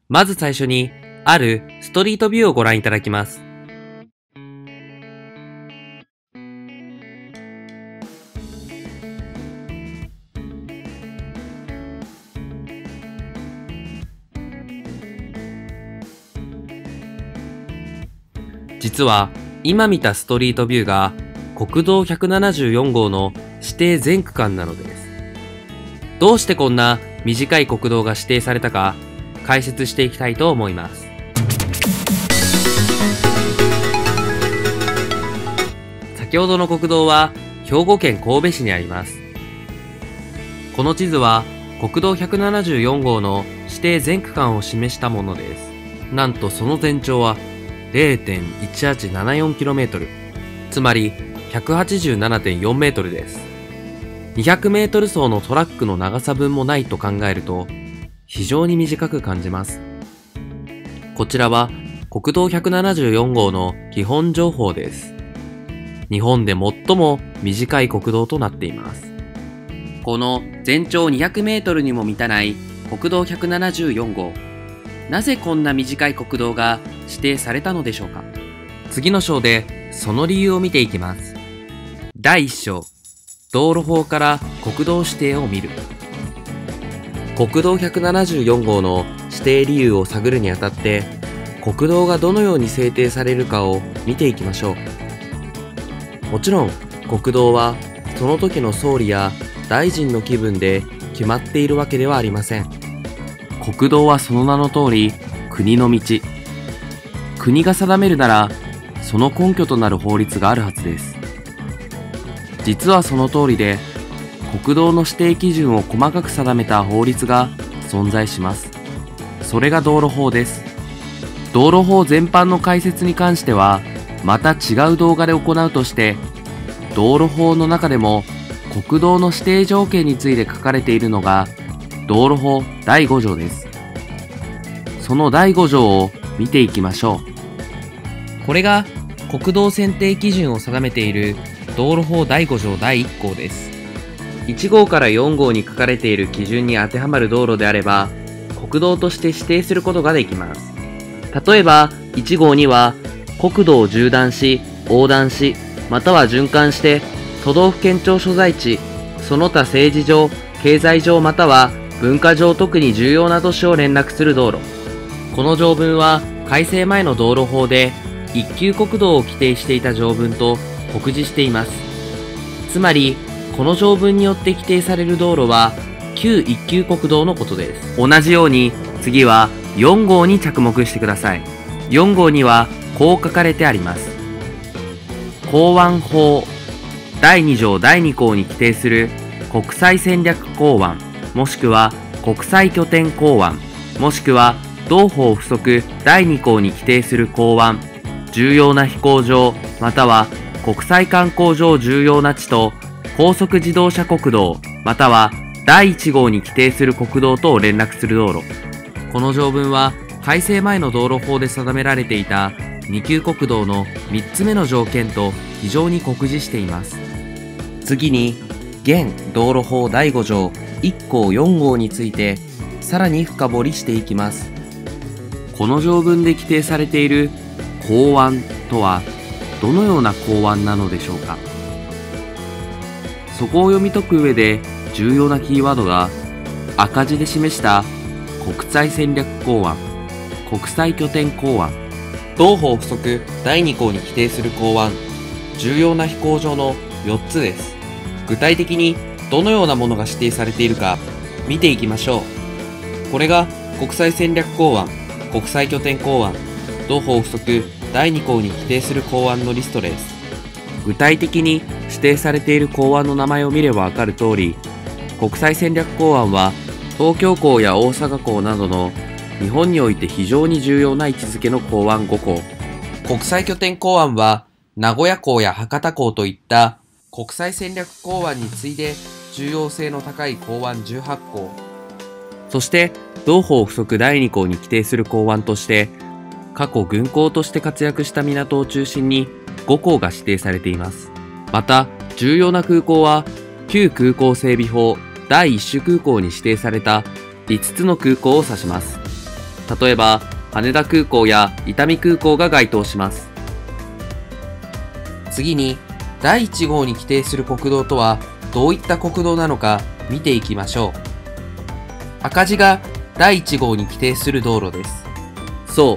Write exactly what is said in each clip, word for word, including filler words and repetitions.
まず最初に、あるストリートビューをご覧いただきます。実は、今見たストリートビューが、国道ひゃくななじゅうよん号の指定全区間なのです。どうしてこんな短い国道が指定されたか、解説していきたいと思います。先ほどの国道は兵庫県神戸市にあります。この地図は国道ひゃくななじゅうよん号の指定全区間を示したものです。なんとその全長は れいてんいちはちななよんキロメートル、つまり ひゃくはちじゅうななてんよんメートルです。にひゃくメートル走のトラックの長さ分もないと考えると非常に短く感じます。こちらは国道ひゃくななじゅうよん号の基本情報です。日本で最も短い国道となっています。この全長にひゃくメートルにも満たない国道ひゃくななじゅうよん号。なぜこんな短い国道が指定されたのでしょうか。次の章でその理由を見ていきます。だいいっ章、道路法から国道指定を見る。国道ひゃくななじゅうよん号の指定理由を探るにあたって、国道がどのように制定されるかを見ていきましょう。もちろん、国道はその時の総理や大臣の気分で決まっているわけではありません。国道はその名の通り、国の道。国が定めるなら、その根拠となる法律があるはずです。実はその通りで、国道の指定基準を細かく定めた法律が存在します。それが道路法です。道路法全般の解説に関しては、また違う動画で行うとして、道路法の中でも国道の指定条件について書かれているのが、道路法だいご条です。そのだいご条を見ていきましょう。これが国道選定基準を定めている道路法だいご条だいいっ項です。いち号からよん号に書かれている基準に当てはまる道路であれば、国道として指定することができます。例えば、いち号には、国土を縦断し、横断し、または循環して、都道府県庁所在地、その他政治上、経済上または文化上特に重要な都市を連絡する道路。この条文は、改正前の道路法で、一級国道を規定していた条文と酷似しています。つまり、この条文によって規定される道路は、旧一級国道のことです。同じように、次はよん号に着目してください。よん号には、こう書かれてあります。港湾法だいに条だいに項に規定する国際戦略港湾、もしくは国際拠点港湾、もしくは同法附則だいに項に規定する港湾、重要な飛行場、または国際観光上重要な地と高速自動車国道、またはだいいち号に規定する国道とを連絡する道路。この条文は改正前の道路法で定められていたに級国道のみっつめの条件と非常に酷似しています。次に、現道路法だいご条いっ項よん号についてさらに深掘りしていきます。この条文で規定されている港湾とはどのような港湾なのでしょうか。そこを読み解く上で重要なキーワードが赤字で示した国際戦略港湾、国際拠点港湾、同法附則だいに項に規定する港湾、重要な飛行場のよっつです。具体的にどのようなものが指定されているか見ていきましょう。これが国際戦略港湾、国際拠点港湾、同法附則だいに項に規定する港湾のリストです。具体的に指定されている港湾の名前を見ればわかる通り、国際戦略港湾は東京港や大阪港などの日本において非常に重要な位置づけの港湾ご項。国際拠点港湾は名古屋港や博多港といった国際戦略港湾に次いで重要性の高い港湾じゅうはち項。そして同法附則だいに項に規定する港湾として、過去軍港として活躍した港を中心にご項が指定されています。また、重要な空港は旧空港整備法だいいっ種空港に指定されたいつつの空港を指します。 例えば羽田空港や伊丹空港が該当します。次に、だいいち号に規定する国道とはどういった国道なのか見ていきましょう。赤字がだいいち号に規定する道路です。そう、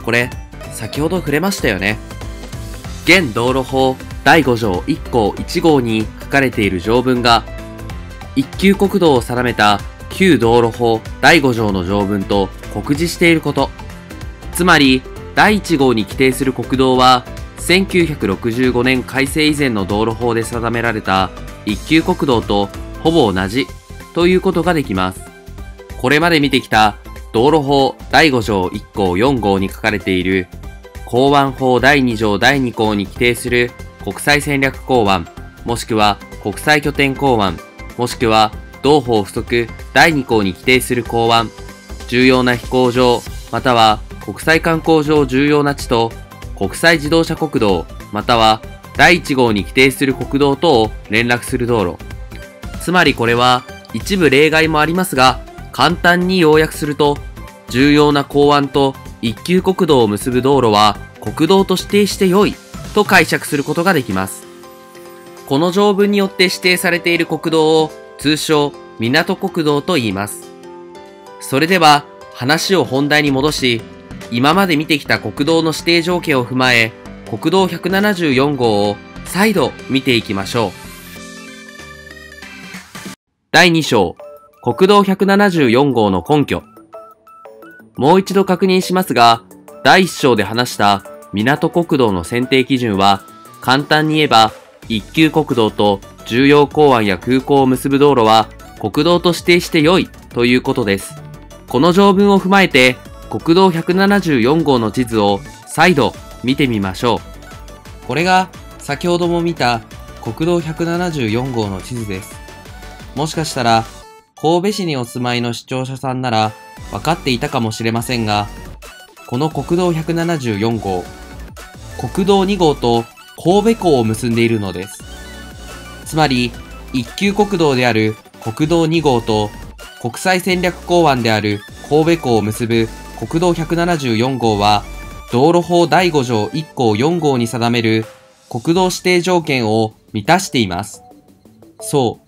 これ、先ほど触れましたよね。現道路法だいご条いっ項いち号に書かれている条文が、一級国道を定めた旧道路法だいご条の条文と酷似していること。つまり、だいいち号に規定する国道は、せんきゅうひゃくろくじゅうごねん改正以前の道路法で定められた一級国道とほぼ同じということができます。これまで見てきた道路法だいご条いっ項よん号に書かれている港湾法だいに条だいに項に規定する国際戦略港湾、もしくは国際拠点港湾、もしくは同法附則だいに項に規定する港湾、重要な飛行場、または国際観光上重要な地と国際自動車国道、またはだいいち号に規定する国道とを連絡する道路。つまりこれは一部例外もありますが、簡単に要約すると、重要な港湾と一級国道を結ぶ道路は国道と指定して良いと解釈することができます。この条文によって指定されている国道を通称港国道と言います。それでは話を本題に戻し、今まで見てきた国道の指定条件を踏まえ、国道ひゃくななじゅうよん号を再度見ていきましょう。だいに章、国道ひゃくななじゅうよん号の根拠。もう一度確認しますが、だいいち章で話した港国道の選定基準は、簡単に言えば、一級国道と重要港湾や空港を結ぶ道路は国道と指定して良いということです。この条文を踏まえて、国道ひゃくななじゅうよん号の地図を再度見てみましょう。これが先ほども見た国道ひゃくななじゅうよん号の地図です。もしかしたら神戸市にお住まいの視聴者さんなら分かっていたかもしれませんが、この国道ひゃくななじゅうよん号、国道に号と神戸港を結んでいるのです。つまり一級国道である国道に号と国際戦略港湾である神戸港を結ぶ国道ひゃくななじゅうよん号は、道路法だいご条いっ項よん号に定める国道指定条件を満たしています。そう、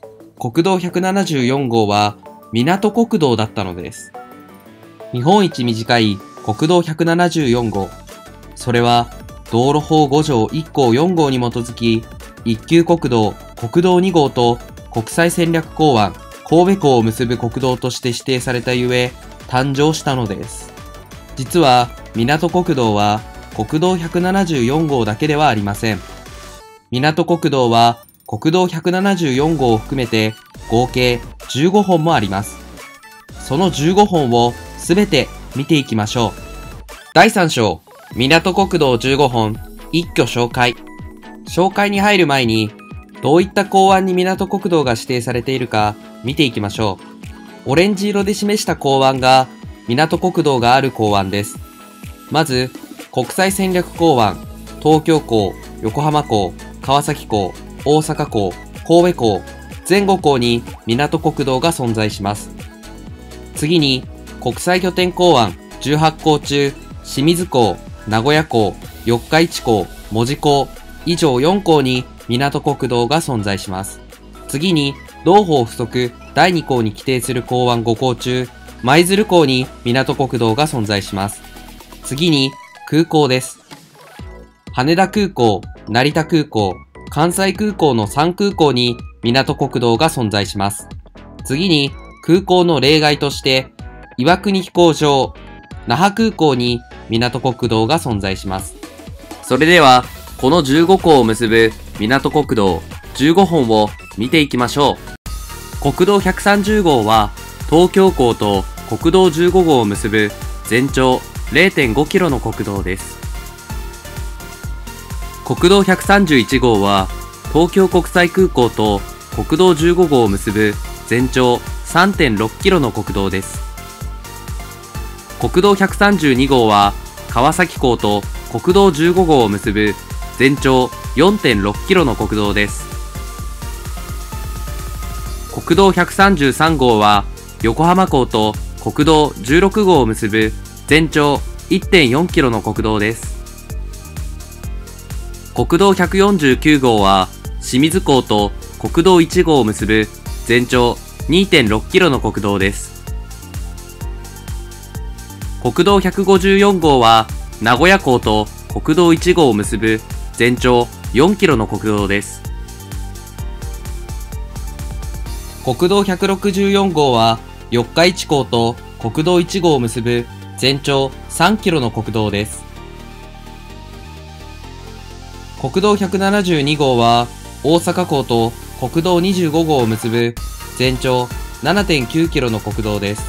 国道ひゃくななじゅうよん号は港国道だったのです。日本一短い国道ひゃくななじゅうよん号。それは道路法ご条いっ項よん号に基づき、一級国道国道に号と国際戦略港湾神戸港を結ぶ国道として指定されたゆえ、誕生したのです。実は、港国道は国道ひゃくななじゅうよん号だけではありません。港国道は国道ひゃくななじゅうよん号を含めて合計じゅうごほんもあります。そのじゅうごほんをすべて見ていきましょう。だいさん章、港国道じゅうごほん、一挙紹介。紹介に入る前に、どういった港湾に港国道が指定されているか見ていきましょう。オレンジ色で示した港湾が港国道がある港湾です。まず、国際戦略港湾、東京港、横浜港、川崎港、大阪港、神戸港、全ご港に港国道が存在します。次に、国際拠点港湾じゅうはち港中、清水港、名古屋港、四日市港、門司港、以上よん港に港国道が存在します。次に、同法附則だいに項に規定する港湾ご港中、舞鶴港に港国道が存在します。次に、空港です。羽田空港、成田空港、関西空港のさん空港に港国道が存在します。次に、空港の例外として、岩国飛行場、那覇空港に港国道が存在します。それでは、このじゅうご港を結ぶ港国道じゅうごほんを見ていきましょう。国道ひゃくさんじゅう号は、東京港と国道じゅうご号を結ぶ全長 れいてんごキロの国道です。国道ひゃくさんじゅういち号は、東京国際空港と国道じゅうご号を結ぶ全長 さんてんろくキロの国道です。国道ひゃくさんじゅうに号は、川崎港と国道じゅうご号を結ぶ全長 よんてんろくキロの国道です。国道ひゃくさんじゅうさん号は、横浜港と国道じゅうろく号を結ぶ全長 いってんよんキロの国道です。国道ひゃくよんじゅうきゅう号は、清水港と国道いち号を結ぶ全長 にてんろくキロの国道です。国道ひゃくごじゅうよん号は、名古屋港と国道いち号を結ぶ全長よんキロの国道です。国道ひゃくろくじゅうよん号は、四日市港と国道いち号を結ぶ全長さんキロの国道です。国道ひゃくななじゅうに号は、大阪港と国道にじゅうご号を結ぶ全長 ななてんきゅうキロの国道です。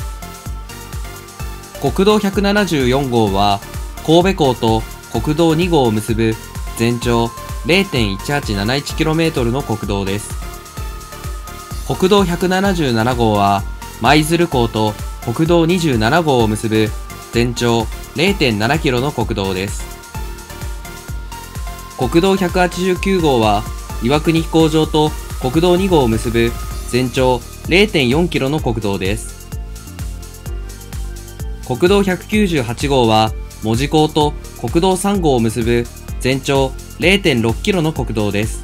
国道ひゃくななじゅうよん号は、神戸港と国道に号を結ぶ全長 れいてんいちはちなないちキロメートルの国道です。国道ひゃくななじゅうなな号は、舞鶴港と国道にじゅうなな号を結ぶ全長 れいてんななキロの国道です。国道ひゃくはちじゅうきゅう号は、岩国飛行場と国道に号を結ぶ全長 れいてんよんキロの国道です。国道ひゃくきゅうじゅうはち号は、門司港と国道さん号を結ぶ全長 れいてんろくキロの国道です。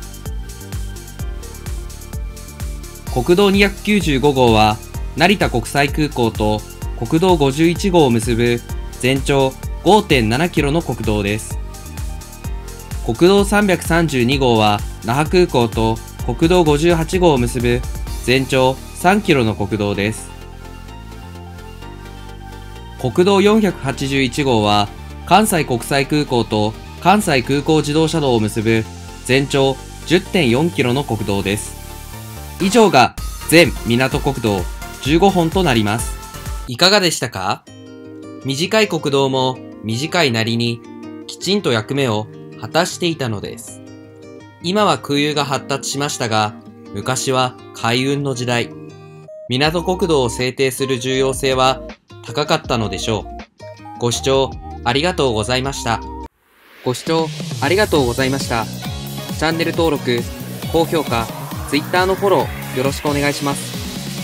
国道にひゃくきゅうじゅうご号は、成田国際空港と国道ごじゅういち号を結ぶ全長 ごてんななキロの国道です。国道さんびゃくさんじゅうに号は、那覇空港と国道ごじゅうはち号を結ぶ全長さんキロの国道です。国道よんひゃくはちじゅういち号は、関西国際空港と関西空港自動車道を結ぶ全長 じゅってんよんキロの国道です。以上が全港国道じゅうごほんとなります。いかがでしたか？短い国道も短いなりにきちんと役目を果たしていたのです。今は空輸が発達しましたが、昔は海運の時代。港国道を制定する重要性は高かったのでしょう。ご視聴ありがとうございました。ご視聴ありがとうございました。チャンネル登録、高評価、Twitter のフォローよろしくお願いします。